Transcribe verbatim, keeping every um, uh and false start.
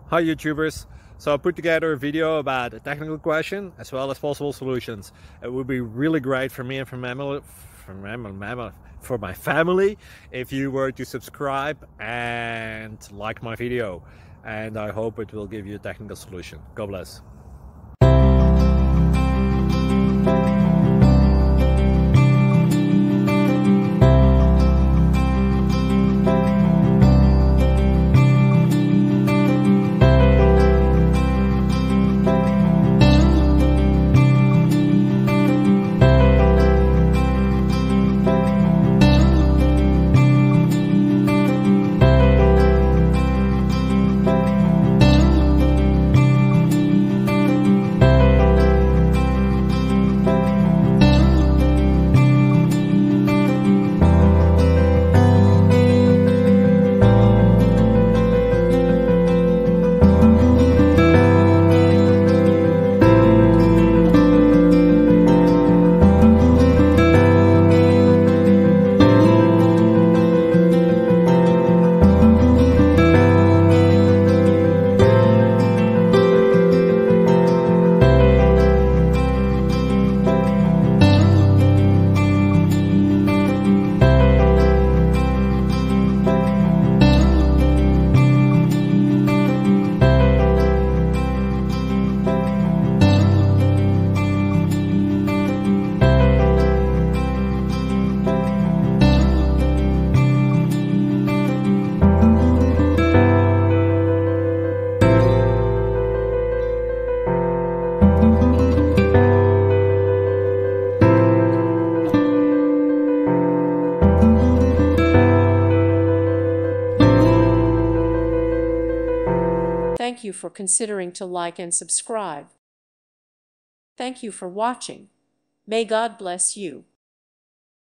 Hi YouTubers! So I put together a video about a technical question as well as possible solutions. It would be really great for me and for, mammal, for, mammal, mammal, for my family if you were to subscribe and like my video. And I hope it will give you a technical solution. God bless. Thank you for considering to like and subscribe. Thank you for watching. May God bless you.